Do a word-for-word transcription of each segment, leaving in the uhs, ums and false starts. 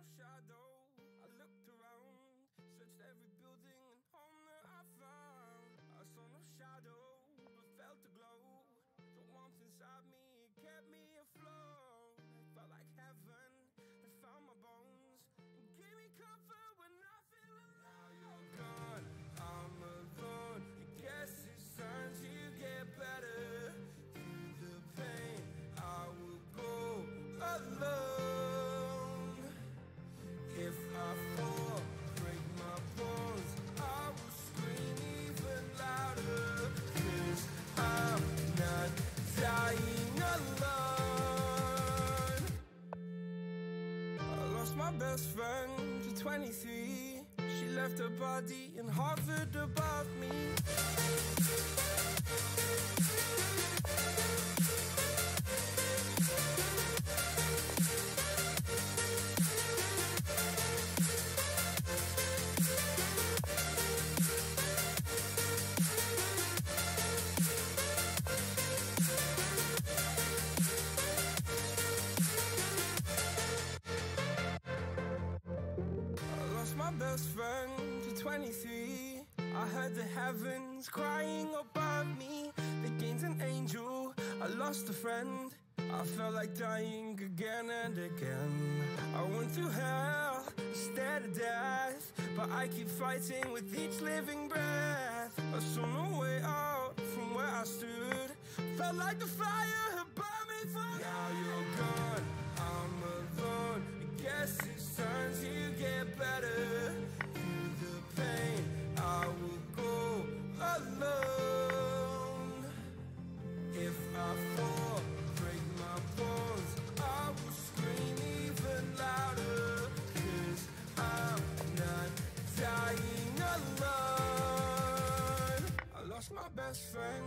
shadow. I looked around, searched every building and home that I found. I saw no shadow, but felt the glow. The warmth inside me, it kept me afloat. It felt like heaven, it found my bones and gave me comfort when I feel alone. Now you're gone, I'm alone. I guess it's time to get better. Through the pain, I will go alone. If I fall, break my bones, I will scream even louder. 'Cause I'm not dying alone. I lost my best friend to twenty-three. She left her body and hovered above me. Best friend to twenty-three. I heard the heavens crying above me. They gained an angel, I lost a friend. I felt like dying again and again. I went through hell, stared at death, but I keep fighting with each living breath. I saw no way out from where I stood. Felt like the fire had burned me from. Now you're gone, I'm alone. I guess it's time to get better. Through the pain, I will go alone. If I fall, break my bones, I will scream even louder. 'Cause I'm not dying alone. I lost my best friend.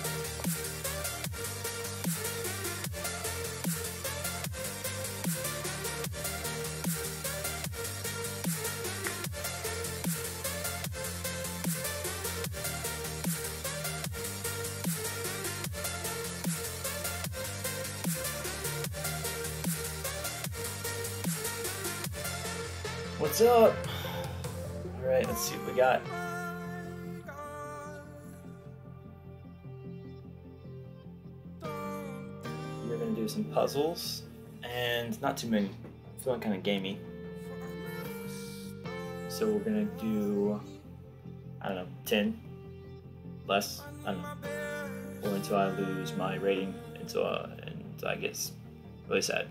What's up? Alright, let's see what we got. We're gonna do some puzzles, and not too many. I'm feeling kind of gamey. So we're gonna do, I don't know, ten? Less? I don't know. Or until I lose my rating, until, uh, until I get really sad.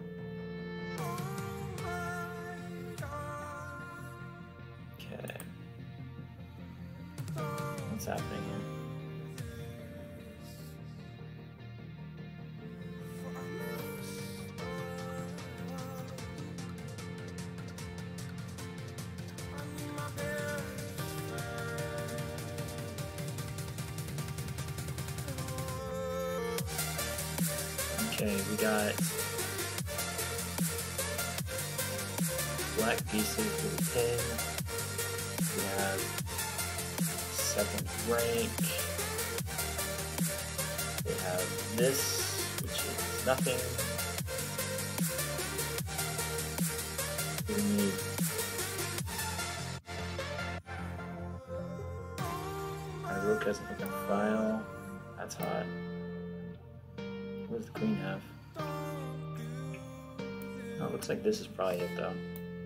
What's happening here? Okay, we got black pieces for the pin. We have second rank. They have this, which is nothing. We need our rook has an open file. That's hot. What does the queen have? Oh, it looks like this is probably it though.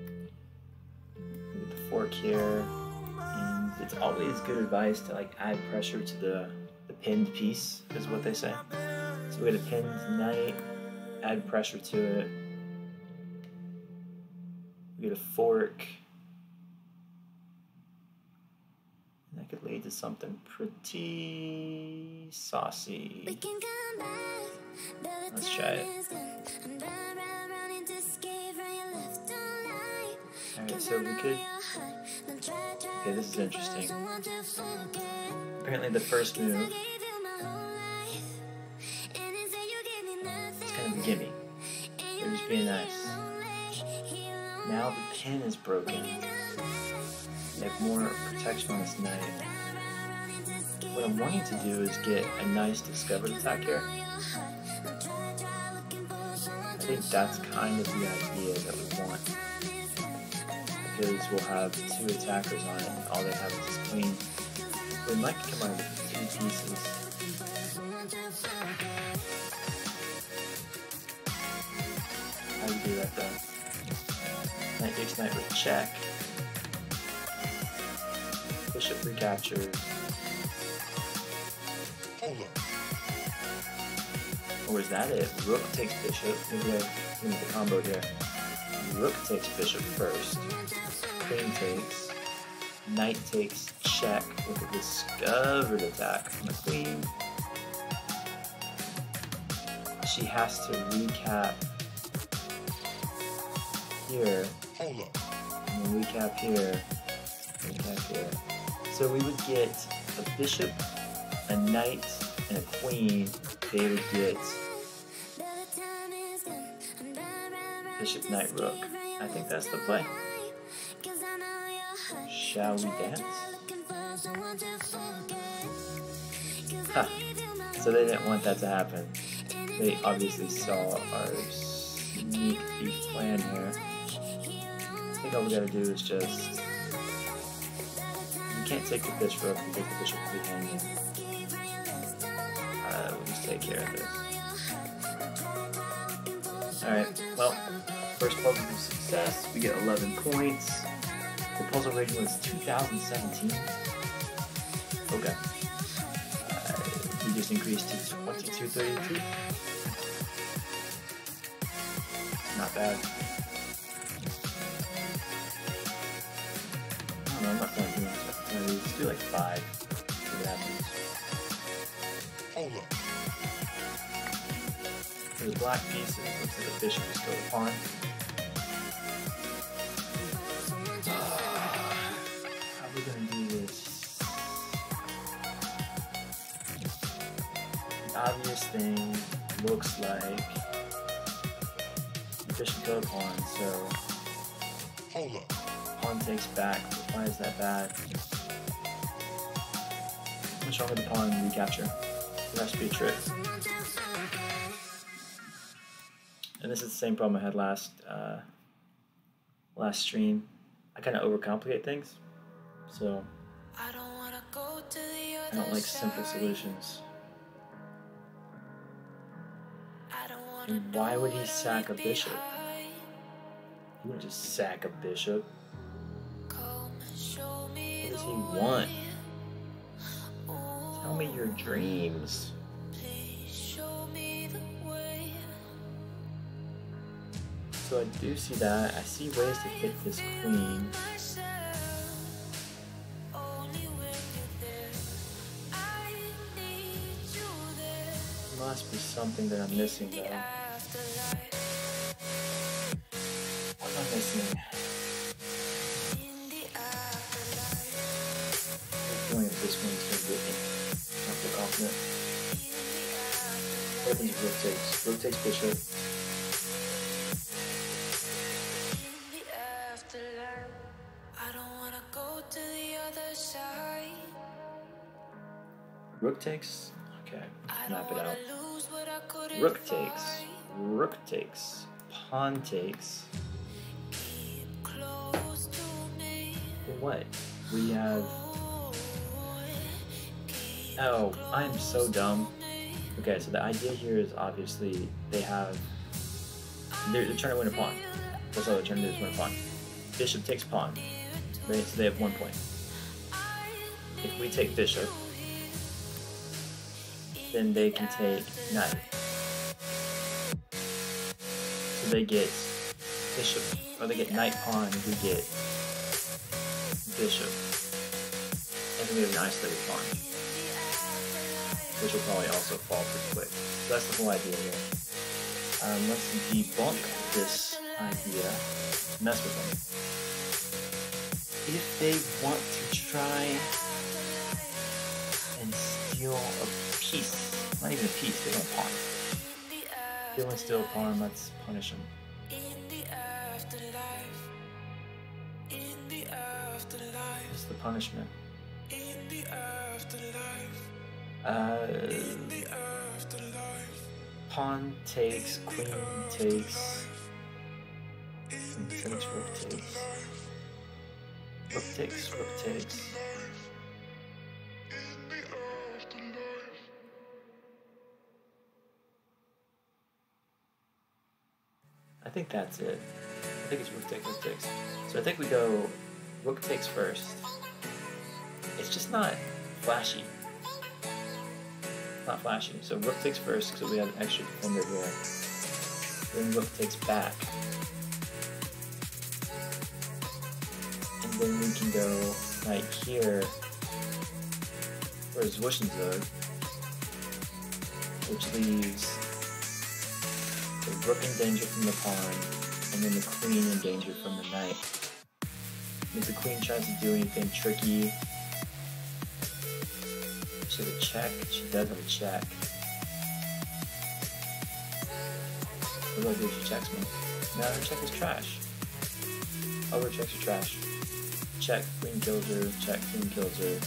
With the fork here. It's always good advice to like add pressure to the, the pinned piece, is what they say. So we got a pinned knight, add pressure to it. We get a fork. And that could lead to something pretty saucy. We can come back, let's try it. Alright, so we could... Okay, this is interesting. Apparently the first move, it's kind of a gimme. They're just being nice. Now the pin is broken. They have more protection on this knight. What I'm wanting to do is get a nice discovered attack here. I think that's kind of the idea that we want. Because we'll have two attackers on it, and all they have is this queen. We might come out with two pieces. How do you do that though? Knight takes knight with check. Bishop recaptures. Or is that it? Rook takes bishop. Maybe I can make the combo here. Rook takes bishop first. Queen takes. Knight takes check with a discovered attack from the queen. She has to recap here. And then recap here. Recap here. So we would get a bishop, a knight, and a queen. They would get bishop, knight, rook. I think that's the play. Shall we dance? Huh. So they didn't want that to happen. They obviously saw our sneak peek plan here. I think all we gotta do is just... We can't take the bishop because the bishop will be hanging. Uh, we'll just take care of this. Alright, well, first puzzle was a success. We get eleven points. The puzzle rating was two thousand seventeen. Okay. Uh, we just increased to twenty-two thirty-two. Not bad. I don't know, I'm not going to do much. Let's do like five. See what happens. For the black pieces, looks like a bishop is still a pawn. How are we going to do this? The obvious thing looks like bishop to a pawn, so pawn takes back. Why is that bad? What's wrong with the pawn recapture? There has to be a trick. And this is the same problem I had last uh, last stream. I kind of overcomplicate things, so I don't, wanna go to the other I don't like simple side. Solutions. And why would he sack a bishop? He wouldn't just sack a bishop. What does he want? Tell me your dreams. So I do see that. I see ways to hit this queen. Must be something that I'm missing though. What am I missing? I'm feeling that this one's gonna get me. Not feel confident. What if these rook takes? Rook takes bishop. Rook takes? Okay, map it out. Rook takes. Rook takes. Pawn takes. What? We have... Oh, I'm so dumb. Okay, so the idea here is obviously they have... They're, they're trying to win a pawn. That's all they're trying to do is win a pawn. Bishop takes pawn. Right? So they have one point. If we take bishop, then they can take knight. So they get bishop, or they get knight pawn, we get bishop. And then we have an isolated pawn, which will probably also fall pretty quick. So that's the whole idea here. Um, let's debunk this idea, mess with them. If they want to try and steal a piece, not even a piece, they want a pawn. If they want to steal a pawn, let's punish them. What's the punishment? Uh, pawn takes, queen takes, queen takes, rook takes, rook takes, rook takes. I think that's it. I think it's rook takes, rook takes. So I think we go rook takes first. It's just not flashy. Not flashy. So rook takes first because we have an extra defender here. Then rook takes back. And then we can go knight here for Zwischenzug, which leaves the rook in danger from the pawn, and then the queen in danger from the knight. If the queen tries to do anything tricky, she has a check. She does have a check. What do I do if she checks me? No, her check is trash. All her checks are trash. Check, queen kills her. Check, queen kills her.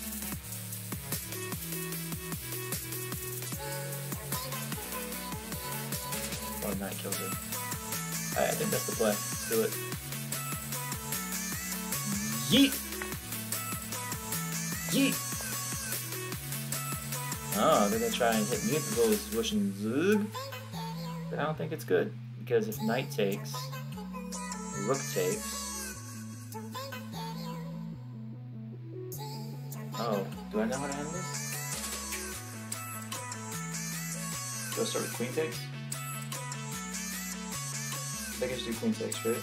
Or knight kills her. Alright, I think that's the play. Let's do it. Yeet! Yeet! Oh, they're gonna try and hit me with the little Zwischenzug. But I don't think it's good. Because if knight takes, rook takes. Oh, do I know how to handle this? Do I start with queen takes? I think I should do queen takes, right?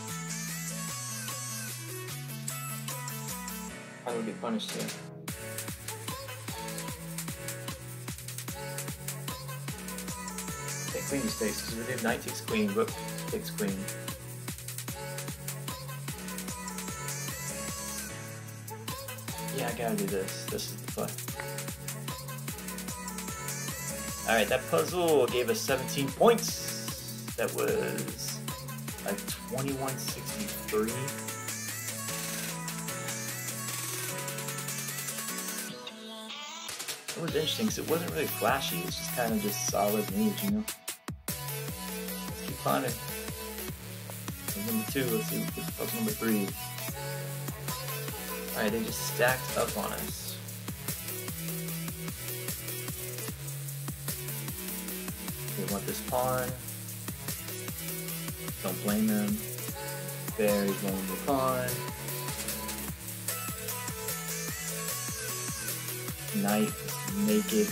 How do we get punished here? I think queen just takes, because we do knight takes queen, rook takes queen. Yeah, I gotta do this. This is the play. Alright, that puzzle gave us seventeen points. That was like twenty-one sixty-three. It was interesting because it wasn't really flashy. It was just kind of just solid moves, you know. Let's keep climbing. Number two, let's see what's puzzle number three. Alright, they just stacked up on us. They want this pawn. Don't blame them. Very vulnerable pawn. Knight, naked.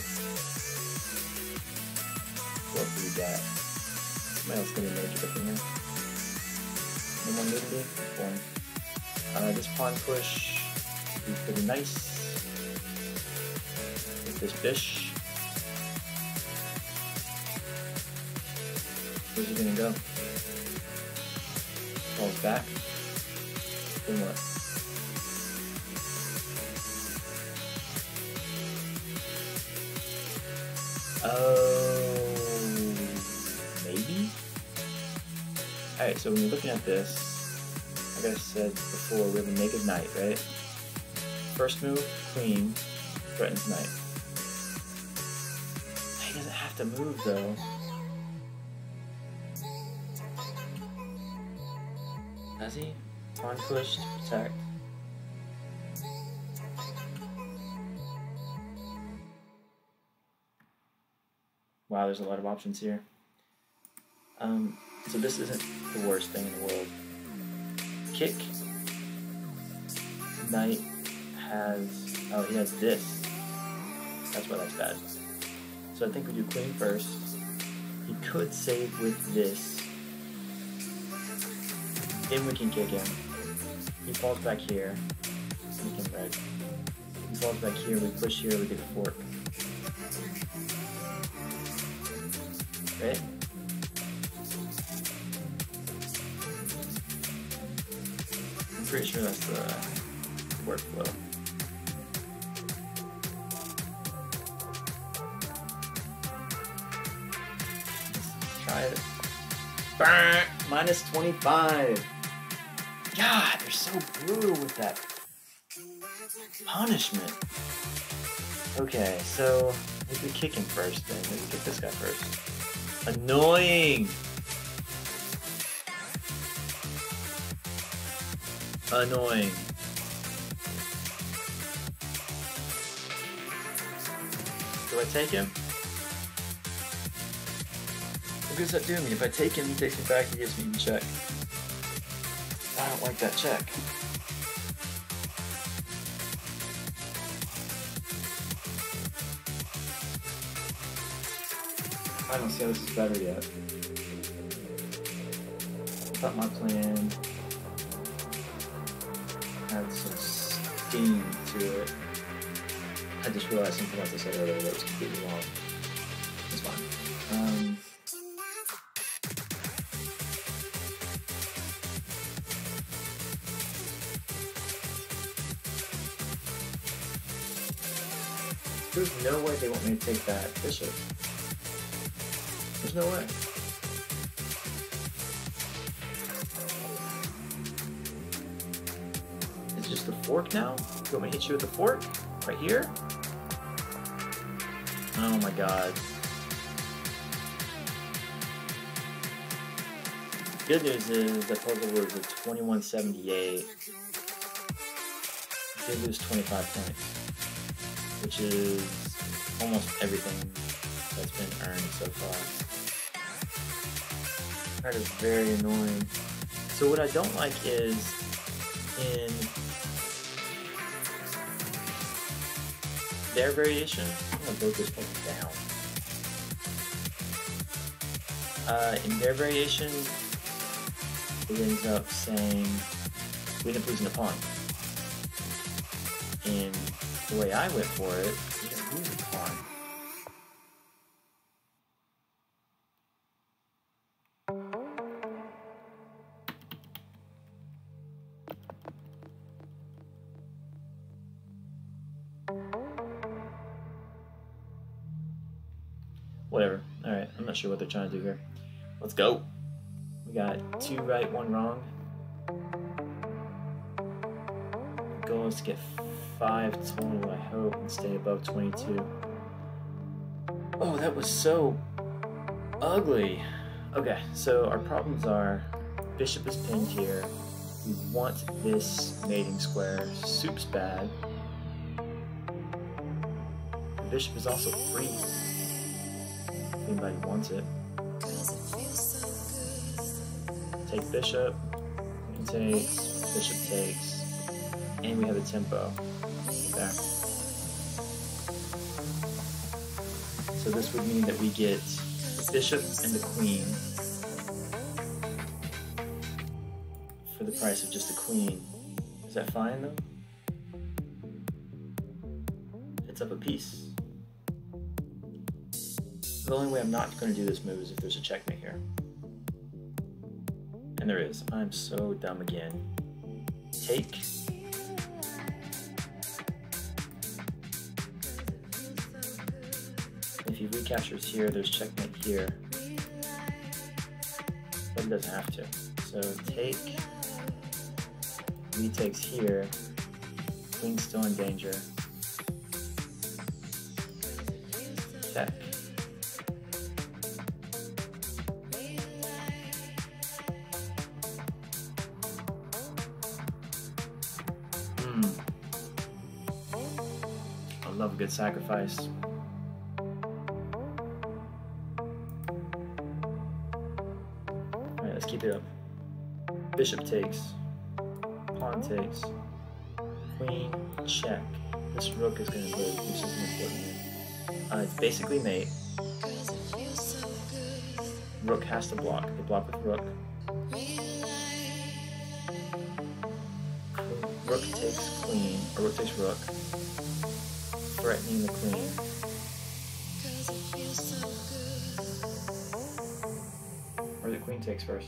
What do we got? Somebody else getting naked up in here. No more nudity? Boring. Uh, this pawn push would be pretty nice. With this bish. Where's he gonna go? Falls back. Then what? Oh, maybe? Alright, so when you're looking at this, like I said before, we have a naked knight, right? First move, queen, threatens knight. He doesn't have to move though. Does he? Pawn push to protect. Wow, there's a lot of options here. Um, so this isn't the worst thing in the world. Kick. Knight has... Oh, he has this. That's why that's bad. So I think we do queen first. He could save with this. Then we can kick him. He falls back here. We can red. He falls back here, we push here, we get a fork. Right? I'm pretty sure that's the workflow. Let's try it. Burn! minus twenty-five. God, they're so brutal with that punishment. Okay, so maybe kick him first then. Maybe kick this guy first. Annoying! Annoying. Do I take him? What does that do to me? If I take him, he takes me back, he gives me a check. I don't like that check. I don't see how this is better yet. I thought my plan had some steam to it. I just realized something else I said earlier that was completely wrong. It's fine. Um, there's no way they want me to take that bishop. There's no way. It's just the fork now? You want me to hit you with the fork? Right here? Oh my god. Good news is that puzzle was a twenty-one seventy-eight. Did lose twenty-five points, which is almost everything that's been earned so far. That is very annoying. So what I don't like is in their variation, I'm gonna vote this thing down. Uh, in their variation, it ends up saying we end up losing a pawn. In the way I went for it, we didn't lose a pawn. Whatever. Alright, I'm not sure what they're trying to do here. Let's go. We got two right, one wrong. The goal is to get five total, I hope, and stay above twenty-two. Oh, that was so ugly. Okay, so our problems are bishop is pinned here. We want this mating square. Soup's bad. The bishop is also free. If anybody wants it. Take bishop, queen takes, bishop takes, and we have a tempo there. So this would mean that we get the bishop and the queen for the price of just a queen. Is that fine though? It's up a piece. The only way I'm not going to do this move is if there's a checkmate here. And there is. I'm so dumb again. Take. If he recaptures here, there's checkmate here. But he doesn't have to. So take. Retakes here. Queen's still in danger. Check. Love a good sacrifice. Alright, let's keep it up. Bishop takes. Pawn takes. Queen, check. This rook is going to live, which is important. Uh, it's basically mate. Rook has to block. They block with rook. Rook takes queen, or rook takes rook. Threatening the queen. Or the queen takes first.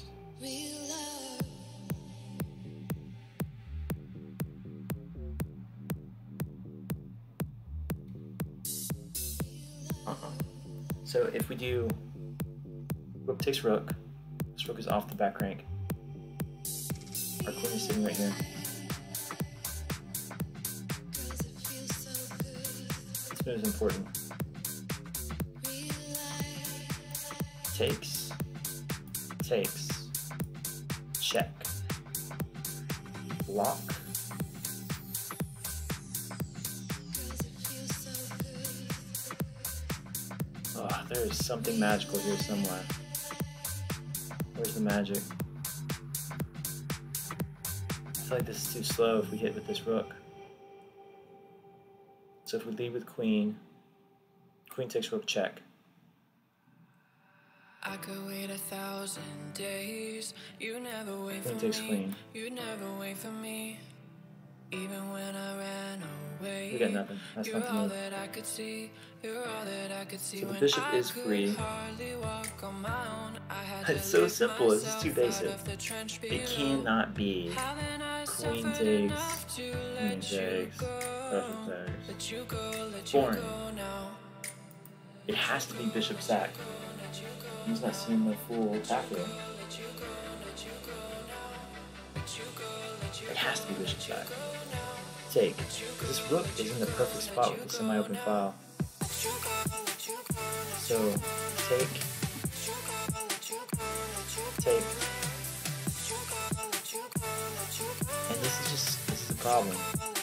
Uh-huh. So if we do rook takes rook, this rook is off the back rank. Our queen is sitting right here. This move is important. Takes. Takes. Check. Block. Oh, there is something magical here somewhere. Where's the magic? I feel like this is too slow if we hit with this rook. So if we lead with queen, queen takes rook check. I could wait a thousand days. You never wait Queen for takes me. queen. You never wait for me. Even when I ran away. We got nothing. That's You're not the all move. that I could see. You're all that I could see. So the when bishop I is free. hardly walk on my own. I had It's to so lift simple. This is myself too out basic. of the trench It below. cannot be Haven't I queen suffered takes, enough to queen let you takes, go? bishop takes. Let you go, let you Boring. go now. It has to be bishop sack. He's not seeing the full attack here. It has to be bishop sack. Take. This rook is in the perfect spot with the semi-open file. So, take. Take. And this is just, this is the problem.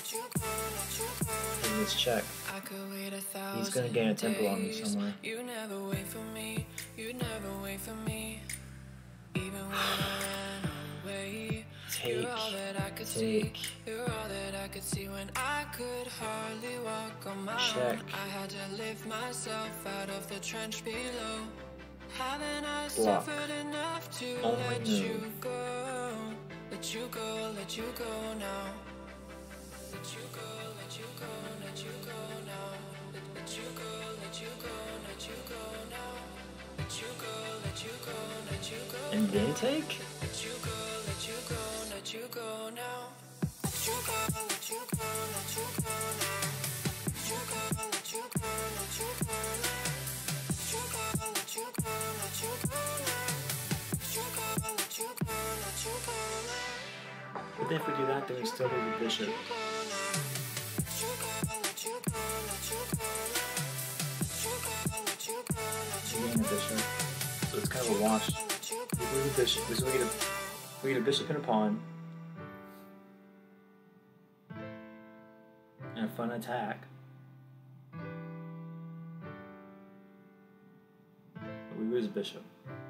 In this check. He's gonna gain a tempo on me somewhere. You never wait for me. You never wait for me. Even when I ran away. Take. You're all that I could see. Take. You're all that I could see when I could hardly walk on my Check. own. I had to lift myself out of the trench below. Haven't I Block. suffered enough to Only let move. you go? Let you go, let you go now. Let you go, let you go, let you go now. Let, let you go, let you go, let you go now. Let you go, let you go, let you go. And then take? Let you go, let you go, let you go now. Let you go, let you go, let you go now. Let you go, let you go, let you go now. Let you go, let you go, let you go now. Let you go, let you go, let you go now. But then if we do that, then we still do the bishop. We gain a bishop. So it's kind of a wash. We lose a bishop. We get a, we get a bishop and a pawn. And a fun attack. But we lose a bishop.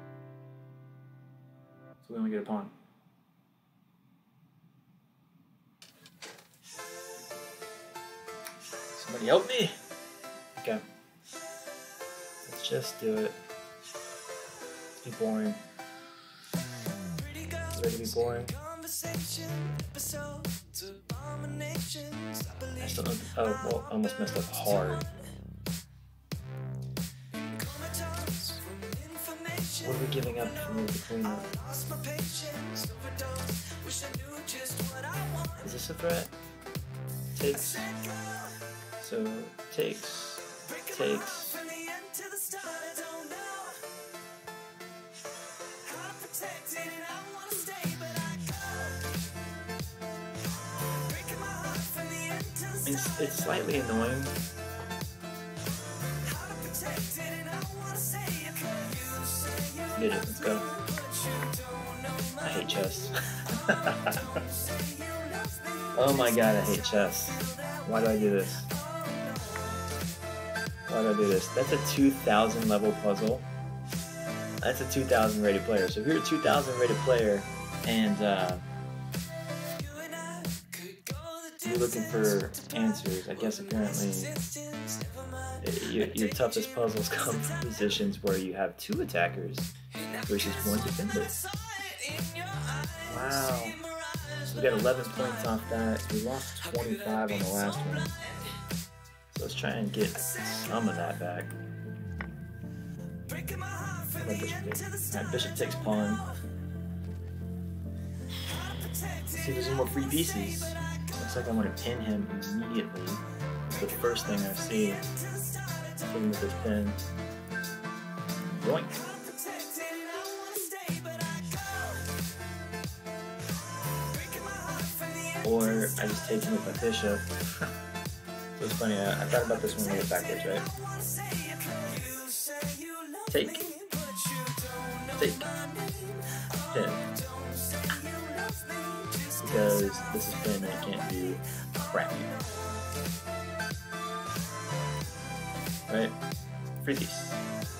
So we only get a pawn. Somebody help me! Okay. Let's just do it. Let's be boring. Ready to be boring? I still don't. Oh, well, I almost messed up hard. What are we giving up from the queen? Is this a threat? Takes. So, takes. Takes. It's, it's slightly annoying. Get it, let's go. I hate chess. Oh my god, I hate chess. Why do I do this? Why do I do this? That's a two thousand level puzzle. That's a two thousand rated player. So if you're a two thousand rated player and uh, you're looking for answers, I guess apparently your, your toughest puzzles come from positions where you have two attackers versus one defender. Wow. So we got eleven points off that. We lost twenty-five on the last one. So let's try and get some of that back. Bishop takes. Alright, bishop takes pawn. Let's see if there's any more free pieces. Looks like I want to pin him immediately. It's the first thing I see. Hit him with this pin. Yoink. Or I just take him with my bishop. So it's funny, I, I thought about this one a little backwards, right? Take. mistake. Pin. Because this is pin and it can't do crap. Right? Free piece.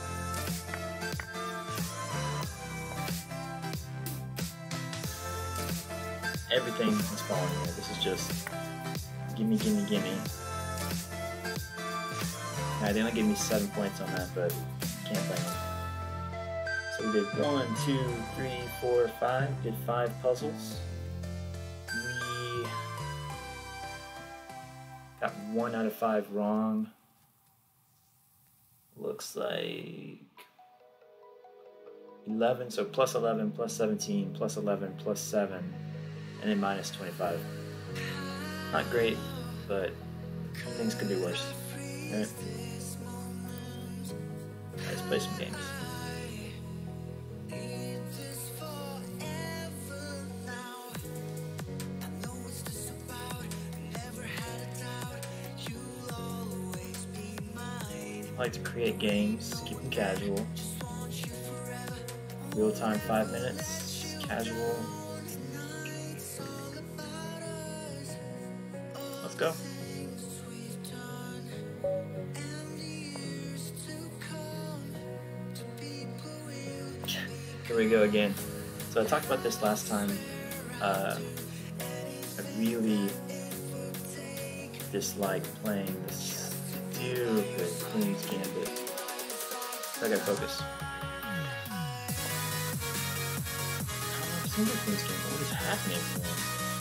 Everything is falling here. This is just gimme, gimme, gimme. Now, they only gave me seven points on that, but can't blame them. So we did one, two, three, four, five. Did five puzzles. We got one out of five wrong. Looks like eleven, so plus eleven, plus seventeen, plus eleven, plus seven, and then minus twenty-five. Not great, but things could be worse. Right? Let's play some games. I like to create games, keep them casual. Real time five minutes, just casual. Let's go. Here we go again. So I talked about this last time. Uh, I really dislike playing this stupid Queen's Gambit. So I gotta focus. I've seen the Queen's Gambit. What is happening here?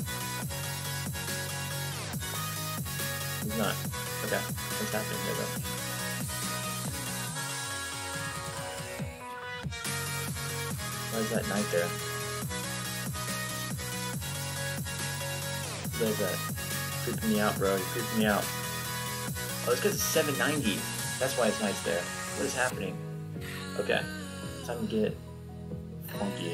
He's not. Okay. What's happening here though? Why is that knight there? What is that? Creeping me out, bro. You're creeping me out. Oh, it's because it's seven ninety. That's why it's nice there. What is happening? Okay. Time to get funky.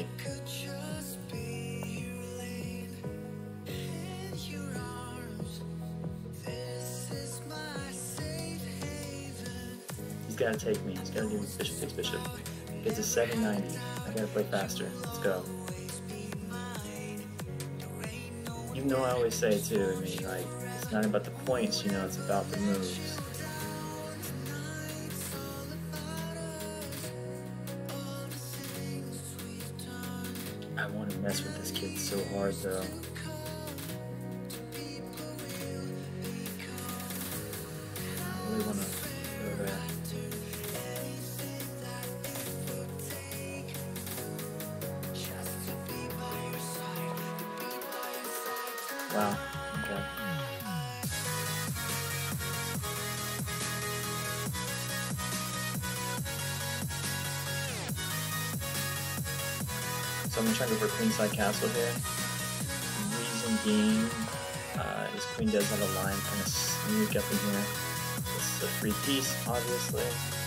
He's gotta take me. He's gotta do bishop takes bishop. It's a seven ninety. I gotta play faster. Let's go. Even though I always say too, I mean, like, it's not about the points, you know, it's about the moves. I want to mess with this kid so hard though. I really want to go there. Wow, okay. So I'm going to try to go for queenside castle here. Reason being, uh, his queen does have a line kind of sneak up in here. This is a free piece, obviously.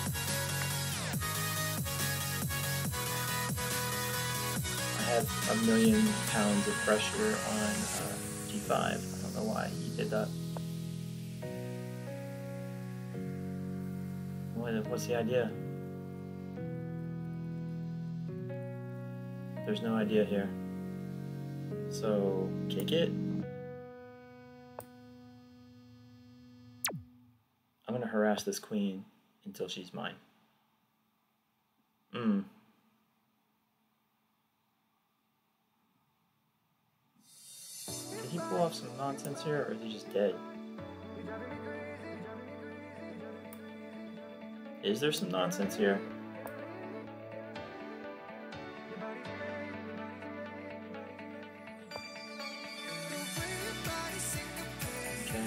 I have a million pounds of pressure on uh, G five. I don't know why he did that. What, what's the idea? There's no idea here. So, kick it. I'm gonna harass this queen until she's mine. Hmm. Did he pull off some nonsense here, or is he just dead? Is there some nonsense here? Okay.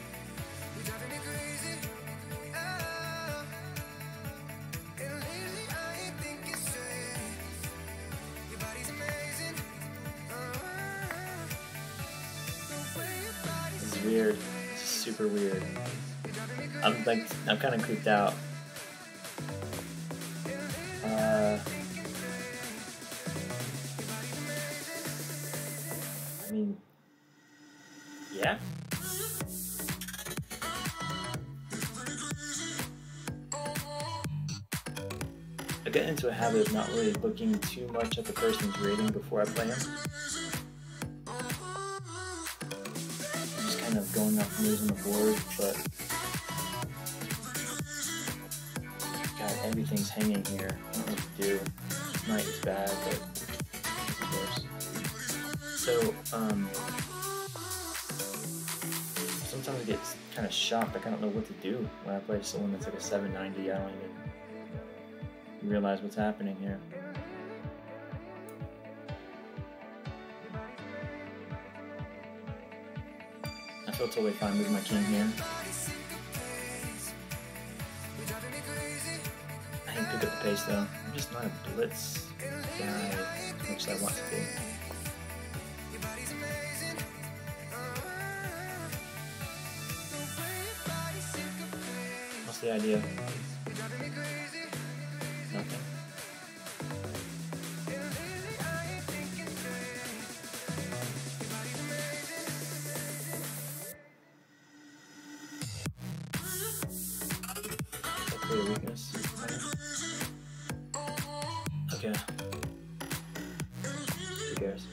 This is weird. This is super weird. I'm like, I'm kind of creeped out. Uh, I mean, yeah. I get into into a habit of not really looking too much at the person's rating before I play him. I'm just kind of going off moves on the board, but God, everything's hanging here. I don't know what to do. Knight is bad, but this is worse. So, um, sometimes I get kind of shocked. Like, I don't know what to do when I play someone that's like a seven ninety. I don't even realize what's happening here. I feel totally fine moving my king here. I can pick up the pace though. I'm just not a blitz guy as much as I want to be. What's the idea? Nothing. Hopefully a weakness. Okay. Who cares?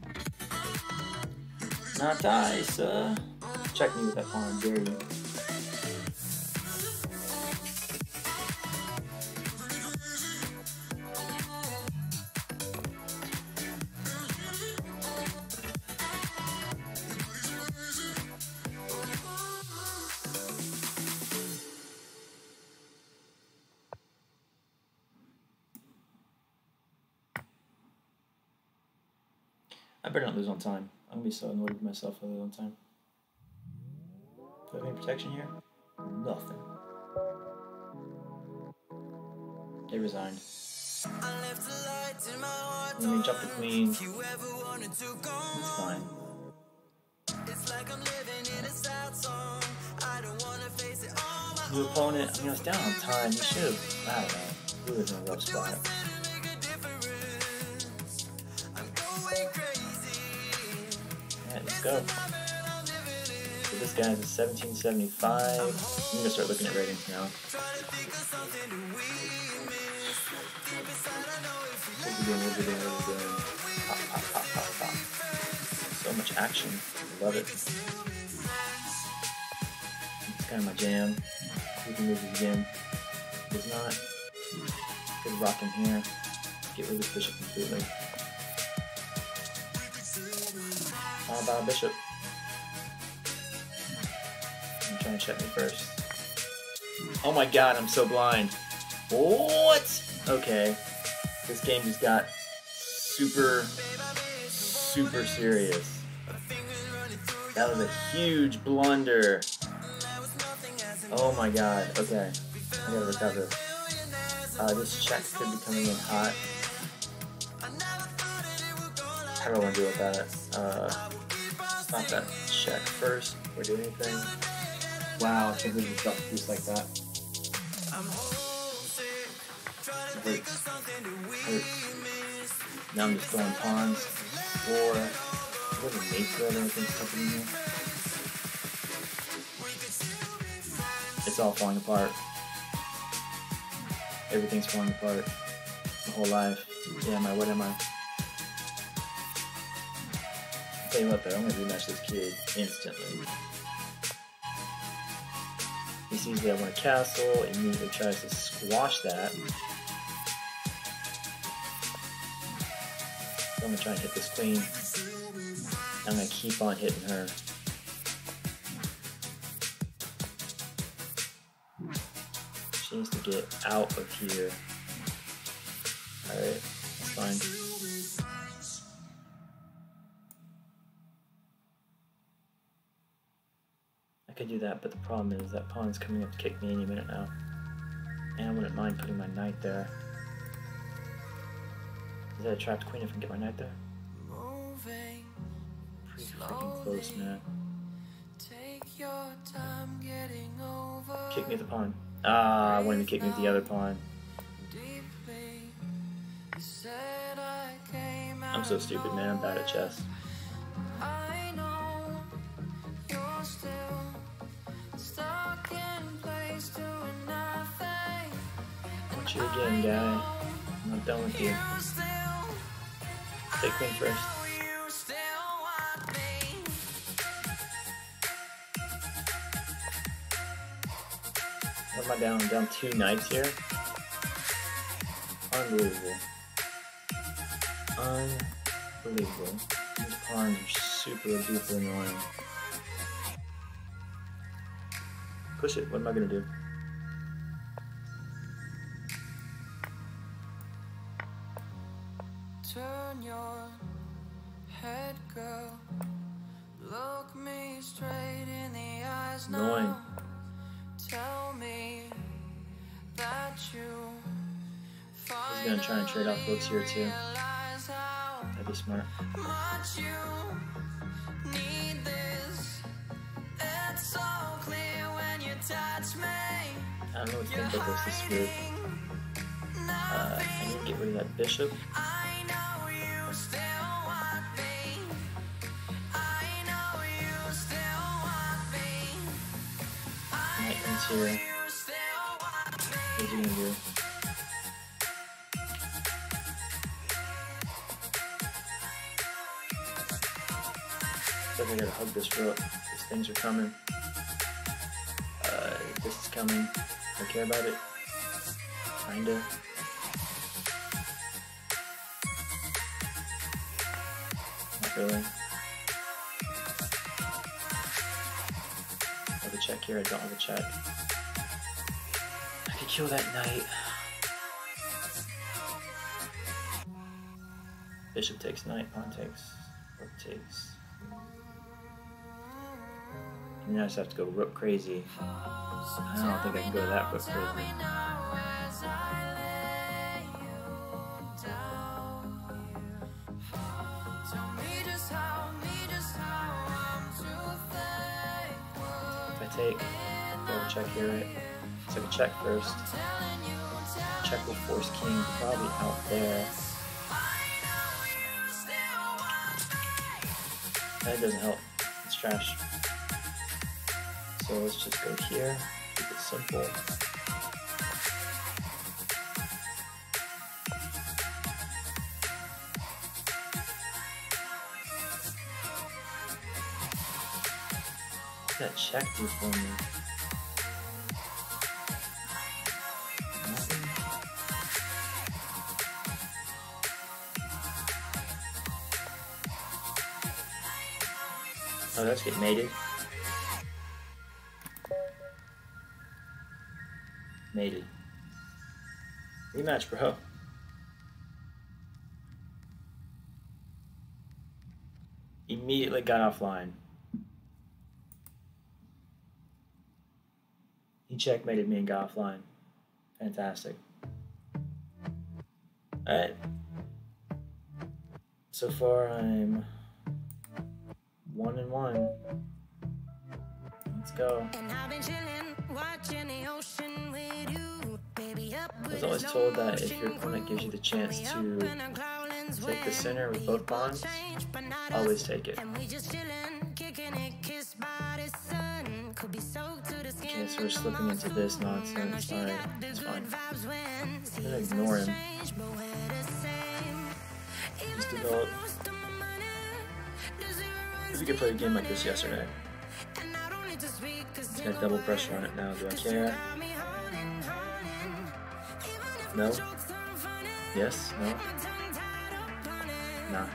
Not dice, uh. Check me with that pawn, dare you. I better not lose on time. I'm gonna be so annoyed with myself if I lose on time. Do I have any protection here? Nothing. They resigned. Let me jump the queen. It's fine. New opponent. I mean, I was down on time. You should have. I don't know. He was in a rough spot. Let's go. So this guy's a seventeen seventy-five. I'm gonna start looking at ratings now. What are we doing? What are we doing? What are we doing? Pop, pop, pop, pop, pop. So much action. I love it. It's kind of my jam. We can move it again. If not, good rock in here. Get rid of this bishop completely. How about a bishop? I'm trying to check me first. Oh my god, I'm so blind. What? Okay. This game just got super, super serious. That was a huge blunder. Oh my god. Okay. I gotta recover. Uh, this check could be coming in hot. How do I want to deal with that? Uh, stop that check first before doing anything. Wow, I can't believe you dropped a piece like that. It hurts. It hurts. Now I'm just throwing pawns. Or, what is a mate throw or anything stuck in here? It's all falling apart. Everything's falling apart. My whole life. Yeah, my, what am I? I'll tell you what though, I'm gonna rematch this kid instantly. He sees that I want a castle, immediately tries to squash that. So I'm gonna try and hit this queen. I'm gonna keep on hitting her. She needs to get out of here. Alright, that's fine. I could do that, but the problem is that pawn's coming up to kick me any minute now. And I wouldn't mind putting my knight there. Is that a trapped queen if I can get my knight there? Pretty freaking close, man. Kick me at the pawn. Ah, I wanted to kick me at the other pawn. I'm so stupid, man. I'm bad at chess. Watch you again, guy. done with you. Take queen first. What am I down? I'm down two knights here. Unbelievable. Unbelievable. These pawns are super duper annoying. Push it. What am I gonna do? Turn your head, girl. Look me straight in the eyes now. Annoying. Tell me that you He's gonna try and trade off books here too. That'd be smart. much you need this. It's so clear when you touch me. I don't know what to think about this. This is weird. Uh, I need to get rid of that bishop. I know you still want me. I know you still want me. Knight comes here. You still want me. What's he gonna do? I think I gotta hug this rook. These things are coming. Uh, this is coming. I care about it. Kinda. Not really. I have a check here. I don't have a check. I could kill that knight. Bishop takes knight. Pawn takes. Rook takes. And now I just have to go rook crazy. I don't think I can go to that rook crazy. If I take, go check here, right? So I can check first. Check will force king probably out there. That doesn't help. It's trash. So let's just go here, keep it simple. What's that check do for me? Nothing. Oh, let's get mated. Mated. Rematch, bro. Immediately got offline. He checkmated me and got offline. Fantastic. Alright. So far I'm one and one. Let's go. I was always told that if your opponent gives you the chance to take the center with both pawns, always take it. Okay, so we're slipping into this nonsense. Alright, it's fine. I'm gonna ignore him. Just develop. We could play a game like this yesterday. Got double pressure on it now. Do I care? No? Yes? No? Nah.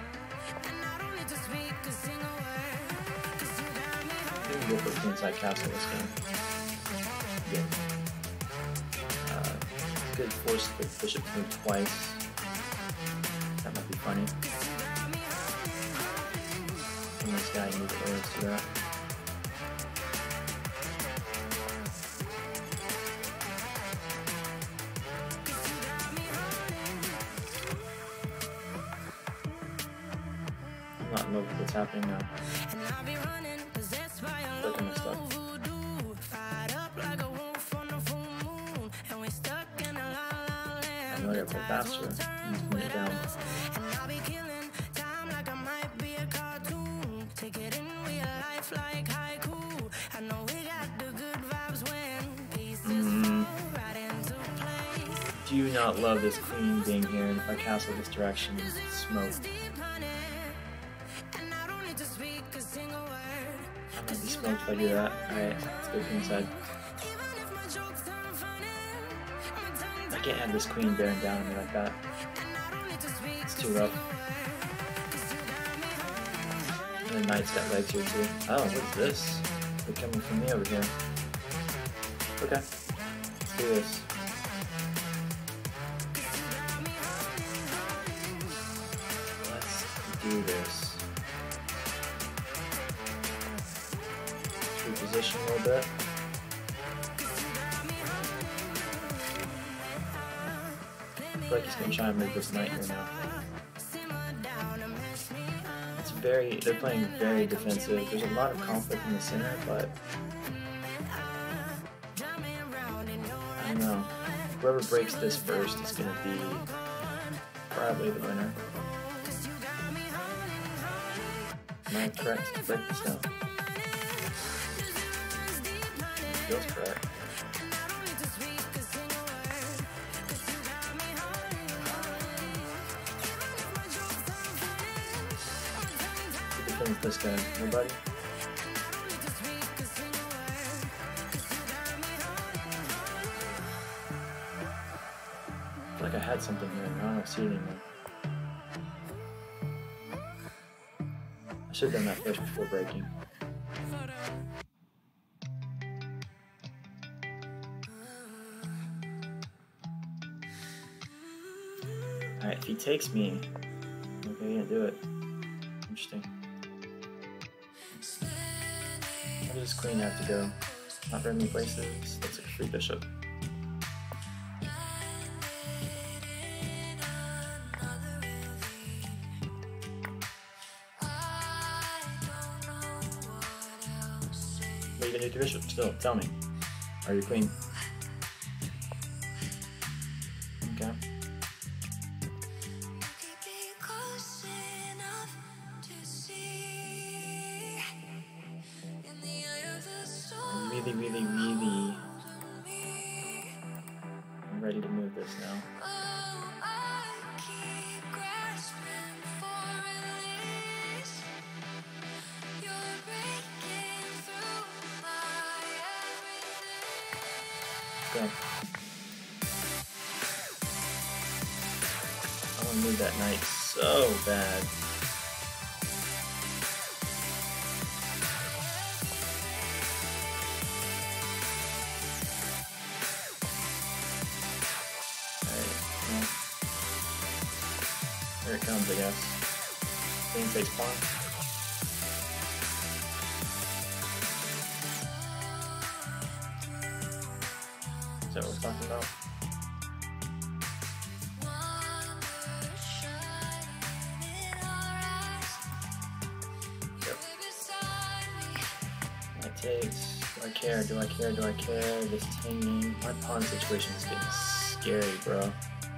I think we'll go for the inside castle this game. Yeah. Uh, good force the bishop to move twice. That might be funny. And this guy needs arrows to that. I'm not in love with what's happening now. Look at my stuff. I know I gotta play faster. I'm just putting it down. Mm. do not love this queen being here, and if I castle this direction, it's smoke. I might be smoked if I do that. Alright, let's go queen side. I can't have this queen bearing down on me like that. It's too rough. And the knight's got legs here too. Oh, what's this? They're coming from me over here. Okay, let's do this. Let's do this. Let's reposition a little bit. I feel like he's gonna try and move this knight here now. It's very, they're playing very defensive. There's a lot of conflict in the center, but I don't know. Whoever breaks this first is gonna be probably the winner. Am I correct to break this down? Feels correct. This guy, nobody? Like I had something here, and I don't see it anymore. I should have done that first before breaking. Alright, if he takes me, okay, he didn't do it. Interesting. Where does this queen have to go? Not very many places. Looks like a free bishop. What are you gonna do with your bishop? Still, tell me. Or your queen? Okay. Really, really, really, I'm ready to move this now. Okay. I want to move that knight so bad. Here it comes, I guess. Queen takes pawn. Is that what we're talking about? Yep. That takes. Do I care? Do I care? Do I care? This is hanging. My pawn situation is getting scary, bro.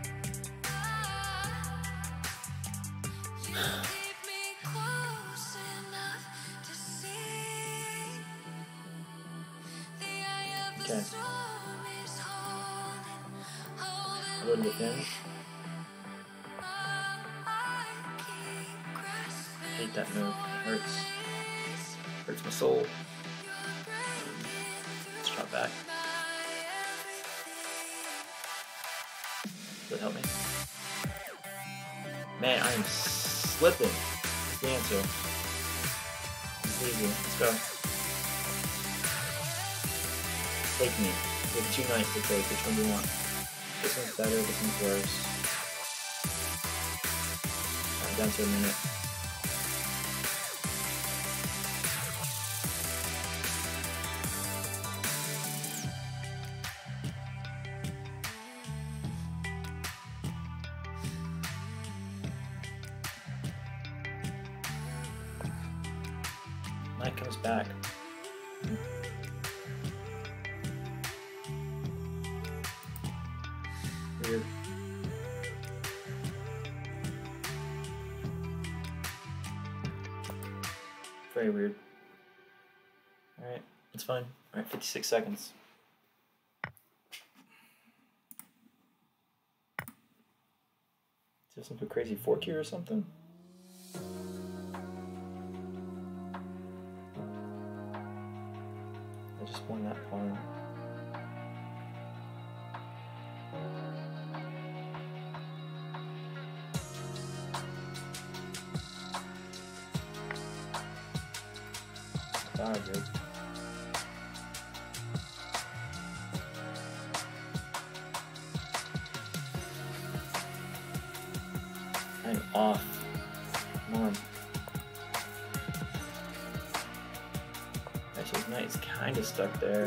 Okay. I go to defend. I hate that move. It hurts. Hurts my soul. Let's drop back. Does that help me? Man, I am slipping. That's the answer. It's easy. Let's go. Take me. We have two knights to take. Which one do you want? This one's better, this one's worse. Alright, down to a minute. Knight comes back. Weird. Very weird. Alright, it's fine. Alright, fifty-six seconds. there some crazy fork here or something? I just won that pawn. Ah, good. I'm off. Come on. Actually, his knight's kind of stuck there.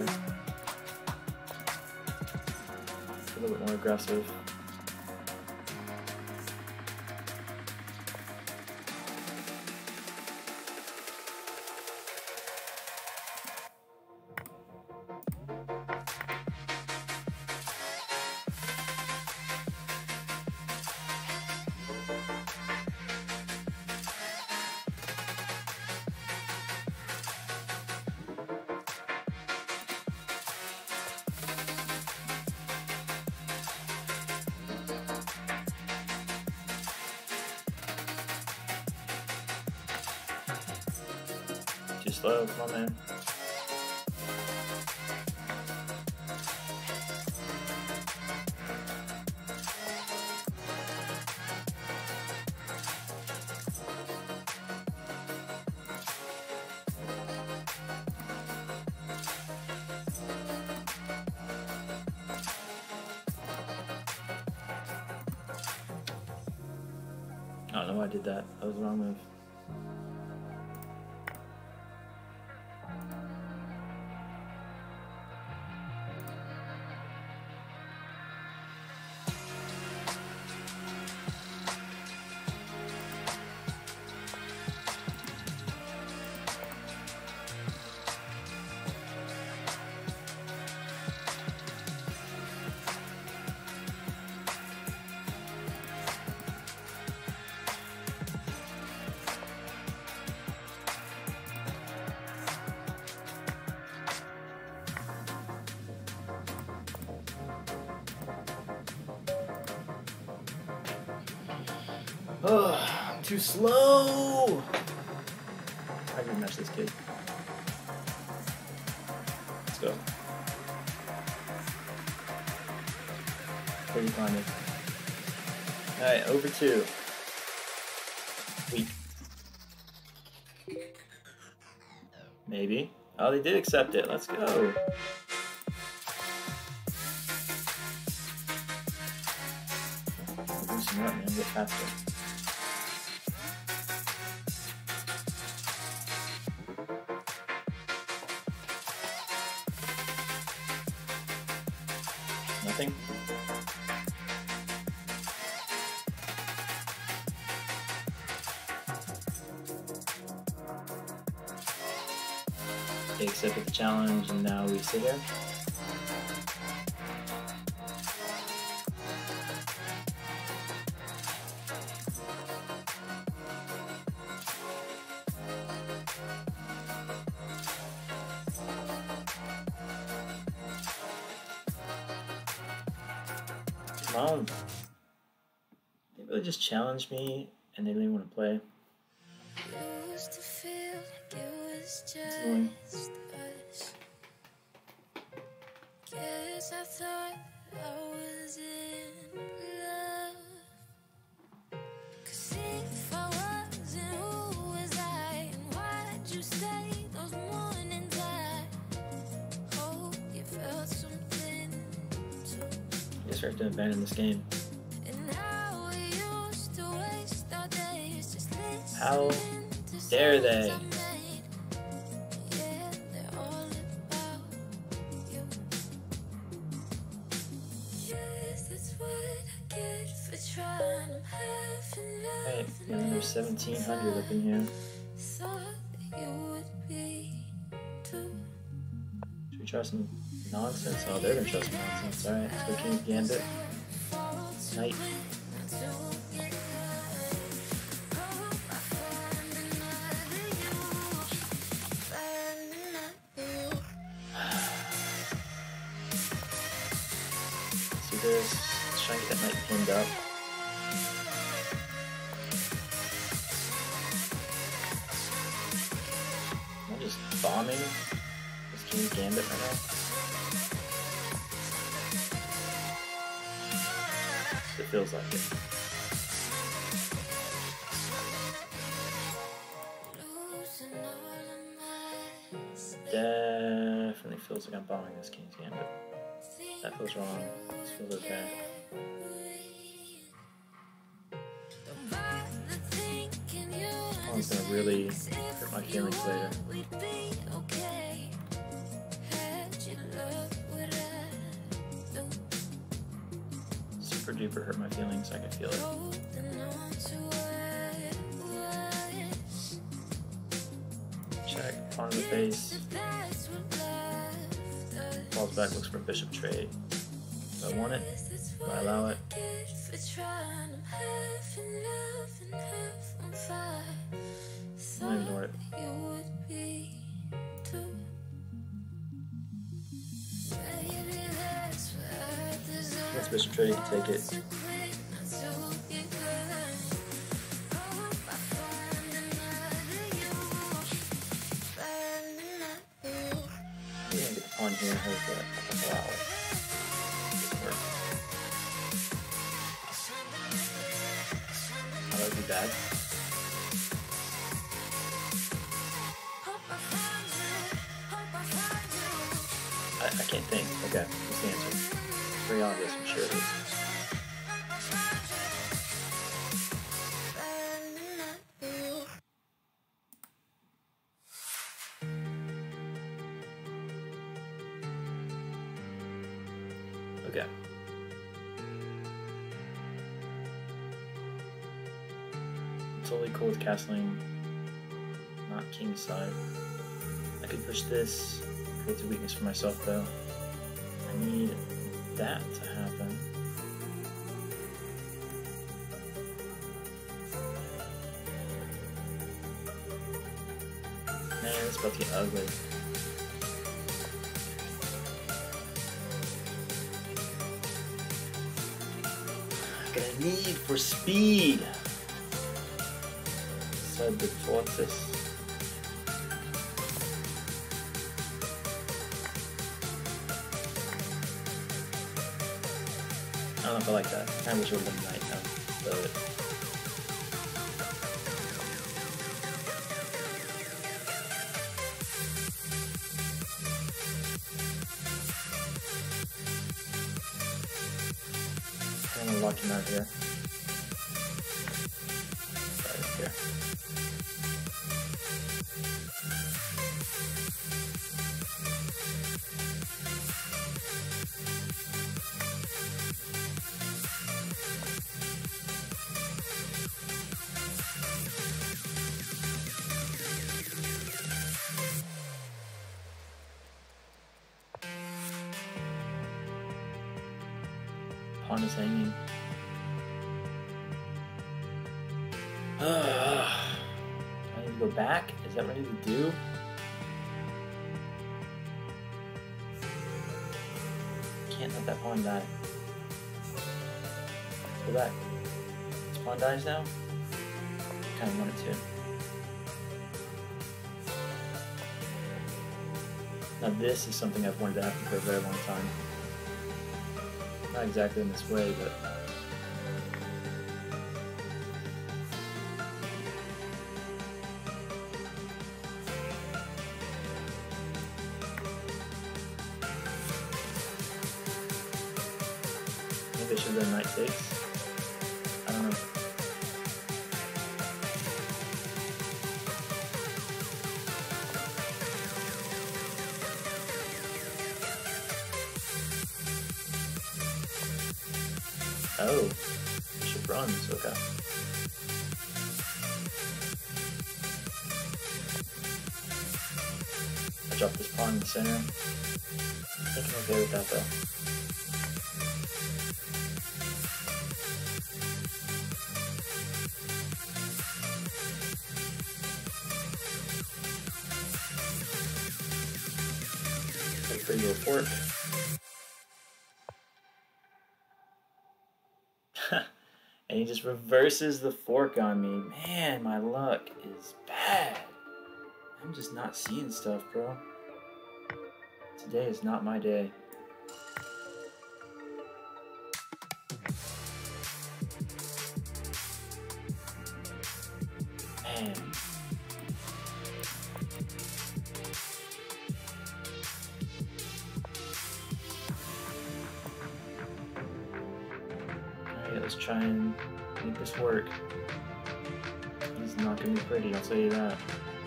A little bit more aggressive. Too slow, come on, man. I don't know why I did that. That was the wrong move. Oh, I'm too slow. I can match this kid. Let's go. Pretty funny. Alright, over two. Weak. Maybe. Oh, they did accept it. Let's go. Loosen up, man. Get past it. Nothing. They accepted the challenge, and now we sit here. Come on. They really just challenged me and they didn't even want to play. Used to feel like it was just annoying. us. Guess I thought I was in love. 'Cause if I wasn't, who was I? And why'd you stay those mornings? I hope you felt something too. I guess we have to abandon this game. How dare they? Hey, yeah, there's seventeen hundred up in here. Should we try some nonsense? Oh, they're gonna try some nonsense. Alright, let's go King Gambit. Knight. This. Let's try and get that knight pinned up. bombing this King's Gambit right now? It feels like it. Definitely feels like I'm bombing this King's Gambit. That feels wrong. This feels okay. Oh, it's gonna really hurt my feelings later. Super duper hurt my feelings, I can feel it. Check, pawn in the face. Falls back, looks for a bishop trade. Do I want it? Do I allow it? I'm gonna ignore it. Let's bishop trade, you can take it. Yeah, get the pawn here, hold that. Allow it. Doesn't work. How would that be bad? I, I can't think. Okay, what's the answer? It's very obvious, I'm sure it is. Okay. Totally cool with castling, not king's side. I could push this, creates a weakness for myself though. I need that to happen. Man, it's about to get ugly. I got a need for speed. Said the fortress. I don't know if I like that. I kind of wish it would have been night now. But I'm gonna lock him out here. Right here. Pawn is hanging. Uh, I need to go back? Is that what I need to do? Can't let that pawn die. Let's go back. This pawn dies now? I kind of want it to. Now this is something I've wanted to happen for a very long time. Not exactly in this way, but maybe I should have done knight takes. I don't know. Oh, bishop runs, okay. I dropped this pawn in the center. I think I'm okay with that though. Wait for your fork. And he just reverses the fork on me. Man, my luck is bad. I'm just not seeing stuff, bro. Today is not my day. Man. Alright, let's try and make this work. It's not gonna be pretty, I'll tell you that.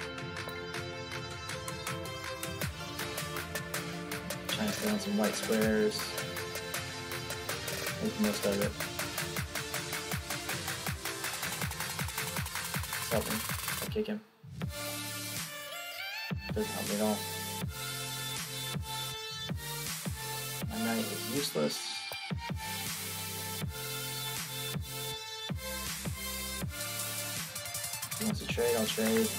Trying to stay on some white squares. Make the most of it. Help me. I'll kick him. Doesn't help me at all. My knight is useless. If he wants to trade, I'll trade.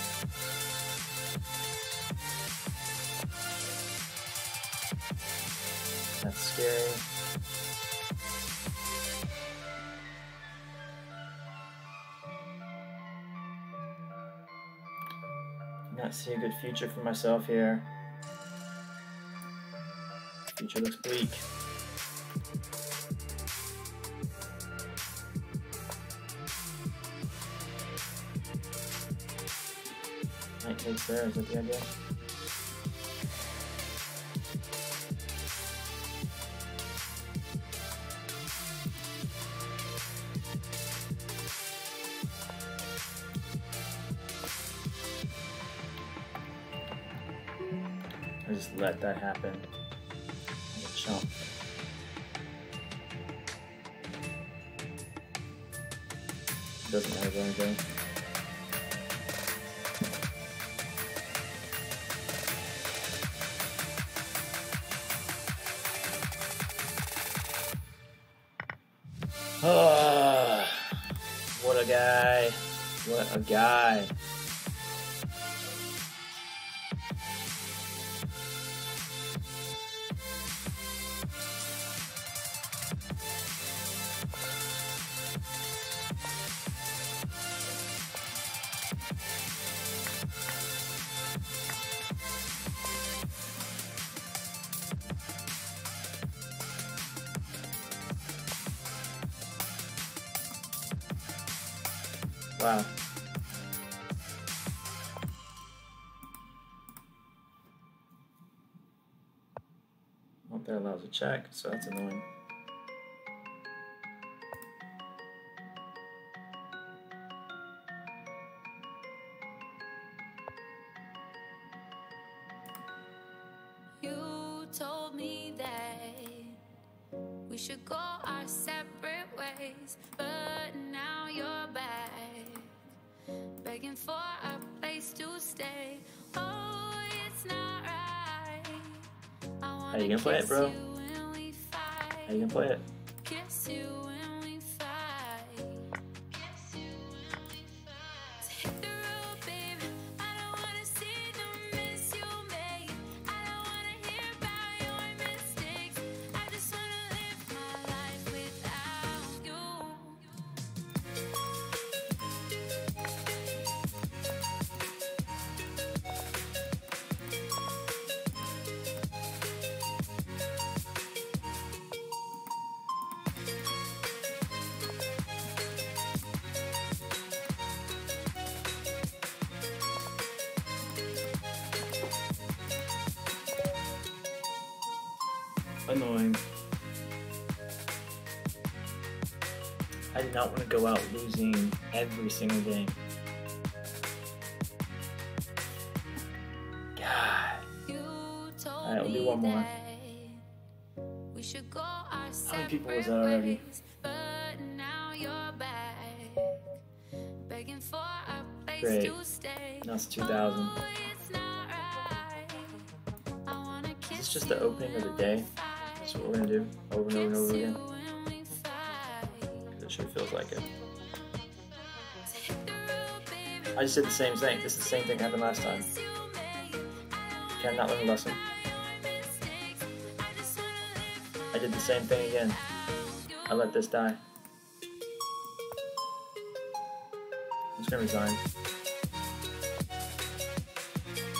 That's scary. Not see a good future for myself here. Future looks bleak. Knight takes there, is that the idea? I just let that happen. I'm a chump. Doesn't have anything. Oh, what a guy. What a guy. Wow. Well, that allows a check, so that's annoying. You told me that we should go our separate ways, but now you're back, begging for a place to stay. Oh, it's not right. I How you gonna play it, bro? How you gonna play it? Kiss you when we fight. Kiss you when we fight. So hit the road, baby. I don't wanna see no mess you made. I don't wanna hear about your mistakes. I just wanna live my life without you. Annoying. I did not want to go out losing every single game. God. Alright, we'll do one more. How many people was that already? Great. Now it's two thousand. Is this just the opening of the day? That's what we're gonna do over and over and over again. It sure feels like it. I just did the same thing. This is the same thing that happened last time. Can I not learn a lesson? I did the same thing again. I let this die. I'm just gonna resign.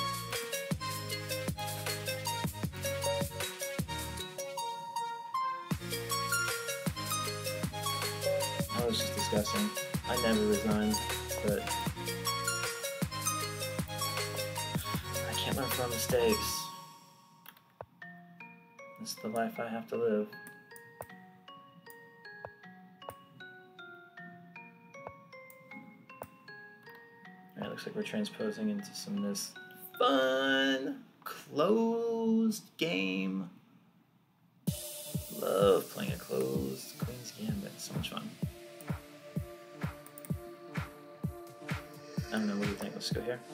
disgusting. I never resigned, but I can't learn from mistakes. This is the life I have to live. Alright, looks like we're transposing into some of this fun, closed game. Love playing a closed Queen's Gambit. So much fun. I don't know, what do you think? Let's go here.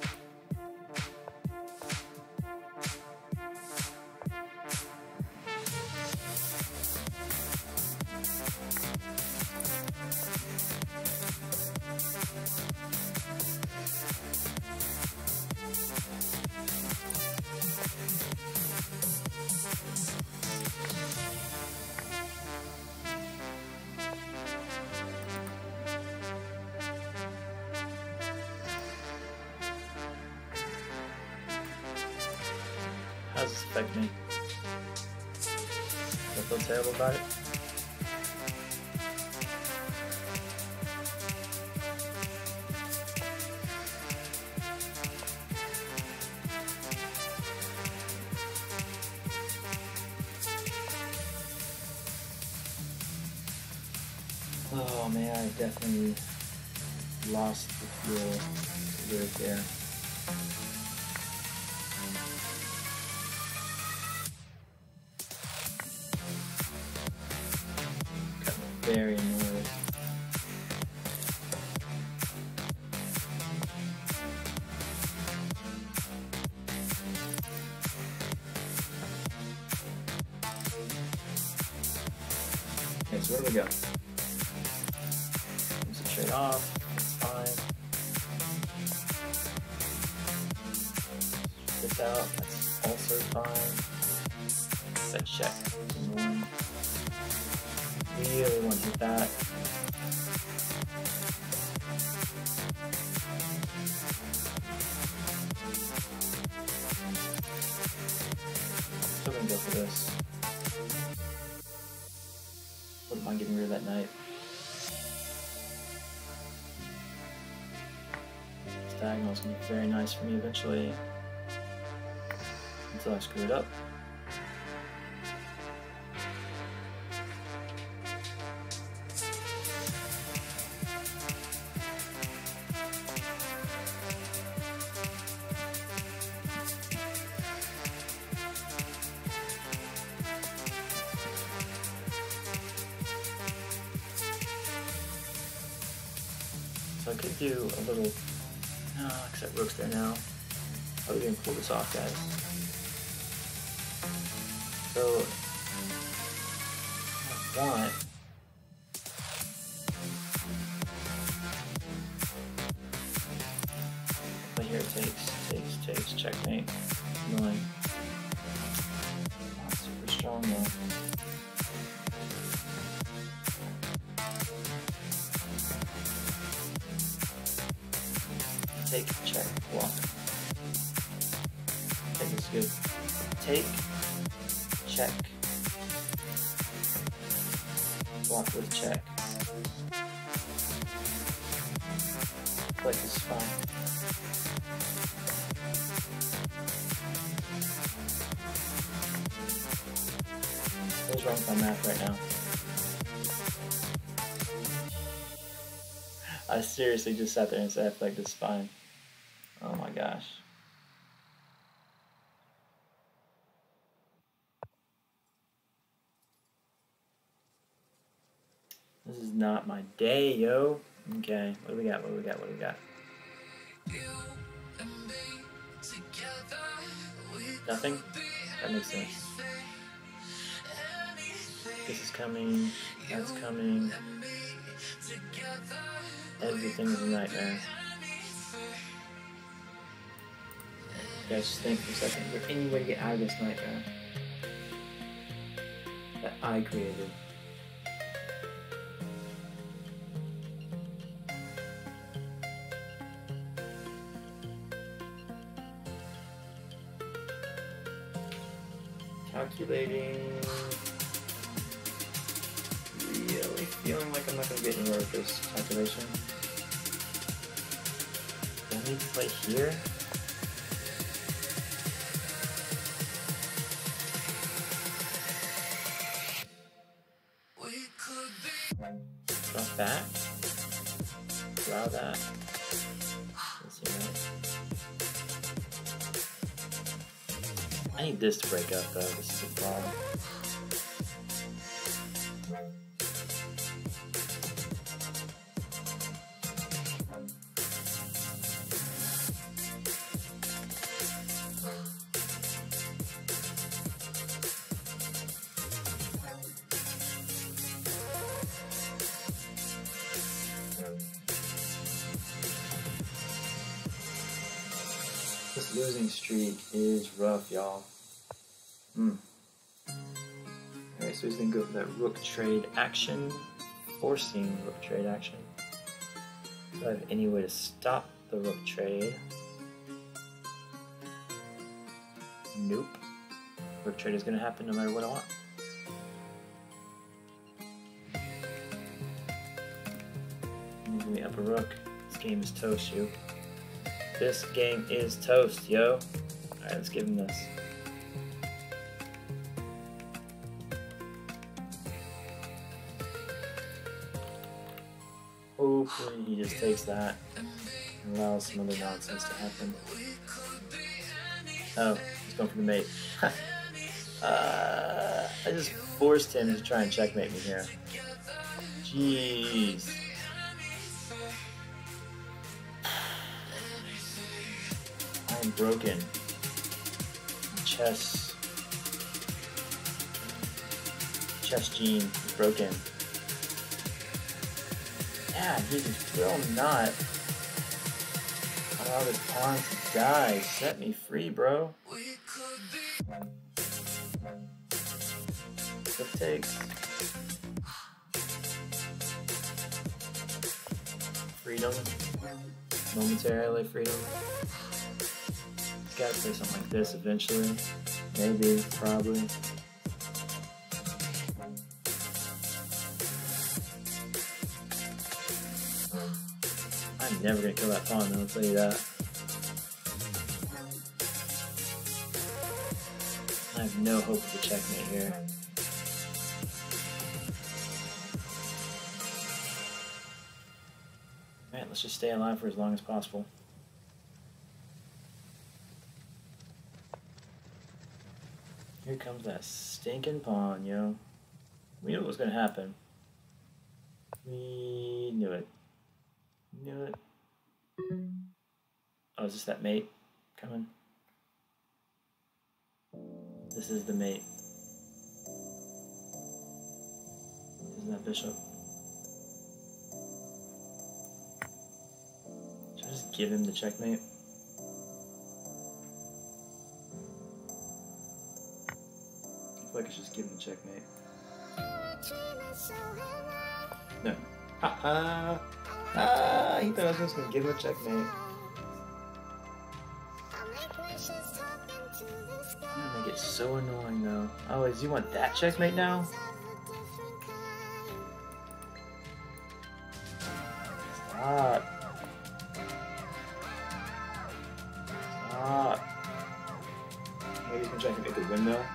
How does this affect me? Do I feel terrible about it? Oh man, I definitely lost the fuel right there. Very annoyed. Okay, so where do we go? There's a trade off, that's fine. This out, that's also fine. That check is annoying. Really want to hit that. Still gonna go for this. Wouldn't mind getting rid of that knight. This diagonal's gonna be very nice for me eventually. Until I screw it up. So I could do a little, no, oh, except rook's there now. Oh, we didn't pull this off, guys. So, I want, but here it takes, takes, takes, checkmate. Annoying. Not super strong though. Take, check, block. Take is good. Take, check, block with check. Click is fine. What's wrong with my math right now? I seriously just sat there and said I feel like this is fine. Oh my gosh. This is not my day, yo. Okay, what do we got? What do we got? What do we got? Nothing? That makes sense. This is coming. That's coming. Everything is a nightmare. Guys, just think for a second. Is there any way to get out of this nightmare that I created? Calculating. Really feel feeling like I'm not going to get anywhere with this calculation. Do I need to play here? Drop back. Allow that. Let's see, right? I need this to break up though. This is a problem. This losing streak is rough, y'all. Hmm. Alright, so he's gonna go for that rook trade action, forcing rook trade action. Do I have any way to stop the rook trade? Nope. Rook trade is gonna happen no matter what I want. Move me up a rook. This game is toast, you. This game is toast, yo. Alright, let's give him this. Hopefully he just takes that and allows some other nonsense to happen. Oh, he's going for the mate. uh, I just forced him to try and checkmate me here. Jeez. I'm broken. Chess. Chess gene is broken. Yeah, he just will not allow this pawn to die. Set me free, bro. Flip takes. Freedom. Momentary freedom. Gotta play something like this eventually. Maybe, probably. I'm never gonna kill that pawn, though, I'll tell you that. I have no hope of a checkmate here. Alright, let's just stay alive for as long as possible. Here comes that stinking pawn, yo. We knew it was gonna happen. We knew it. Knew it. Oh, is this that mate coming? This is the mate. Isn't that bishop? Should I just give him the checkmate? I feel like I should just give him the checkmate. No. Ha ha! Ah, he thought I was just gonna give him a checkmate. I'm gonna get so annoying though. Oh, does he want that checkmate now? Stop. Stop. Maybe he's gonna try to make the windmill.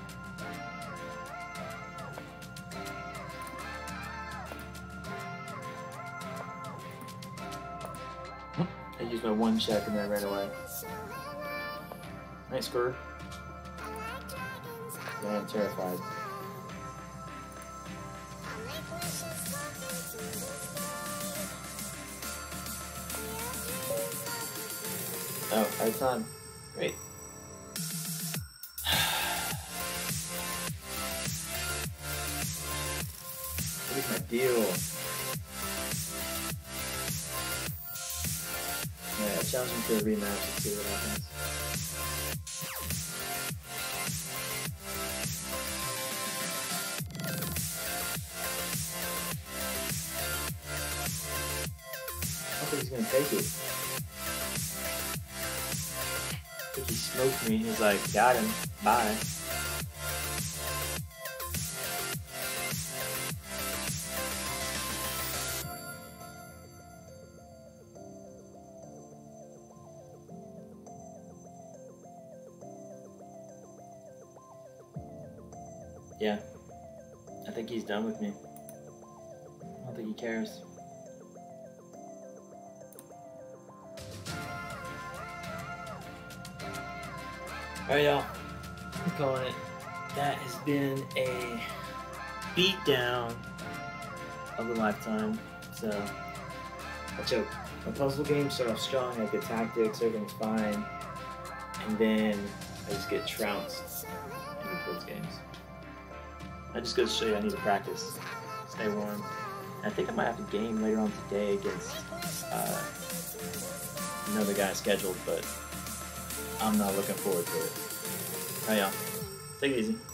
I used my one check and then ran away. Nice score. Yeah, I'm terrified. Oh, right time. Great. What is my deal? Yeah, challenge him for a rematch and see what happens. I don't think he's gonna take it. I think he smoked me. He's like, got him. Bye. yeah, I think he's done with me. I don't think he cares. Alright, y'all. I'm calling it. That has been a beatdown of the lifetime. So, I choke. My puzzle games start off strong, I have good tactics, everything's fine. And then I just get trounced in the Blitz games. That just goes to show you I need to practice, stay warm. And I think I might have to game later on today against uh, another guy scheduled, but I'm not looking forward to it. Alright, y'all. Take it easy.